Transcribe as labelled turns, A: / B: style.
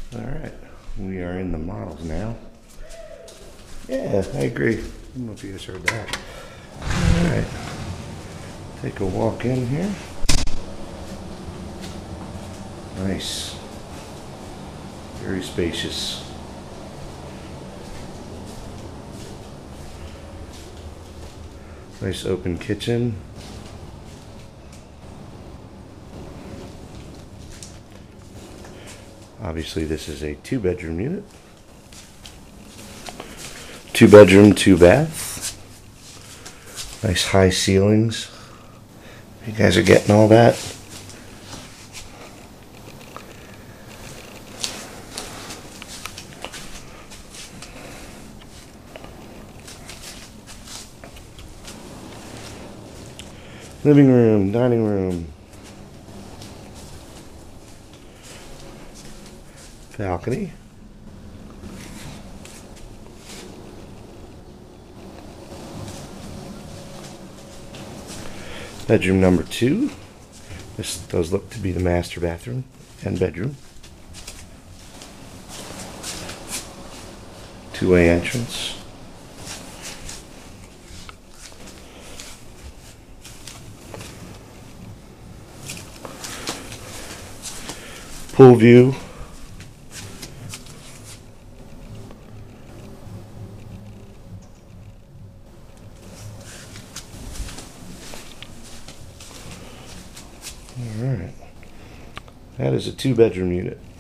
A: Alright, we are in the models now. Yeah, I agree. I don't know if you guys heard that. Alright, take a walk in here. Nice. Very spacious. Nice open kitchen. Obviously this is a 2-bedroom unit. 2-bedroom, 2-bath. Nice high ceilings. You guys are getting all that? Living room, dining room. Balcony. Bedroom number 2. This does look to be the master bathroom and bedroom. 2-way entrance. Pool view. Alright. That is a 2-bedroom unit.